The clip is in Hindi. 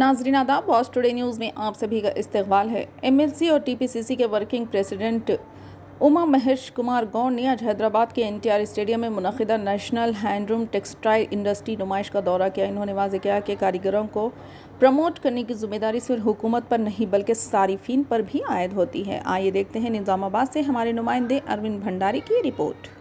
नाजरीन आदाब, बॉस टुडे न्यूज़ में आप सभी का इस्तकबाल है। एमएलसी और टीपीसीसी के वर्किंग प्रेसिडेंट उमा महेश कुमार गौड़ ने आज हैदराबाद के एनटीआर स्टेडियम में मुनक़िदा नेशनल हैंडलूम टेक्सटाइल इंडस्ट्री नुमाइश का दौरा किया। इन्होंने वाज़ेह किया कि कारीगरों को प्रमोट करने की जिम्मेदारी सिर्फ हुकूमत पर नहीं बल्कि सारिफीन पर भी आयद होती है। आइए देखते हैं निज़ामाबाद से हमारे नुमाइंदे अरविंद भंडारी की रिपोर्ट।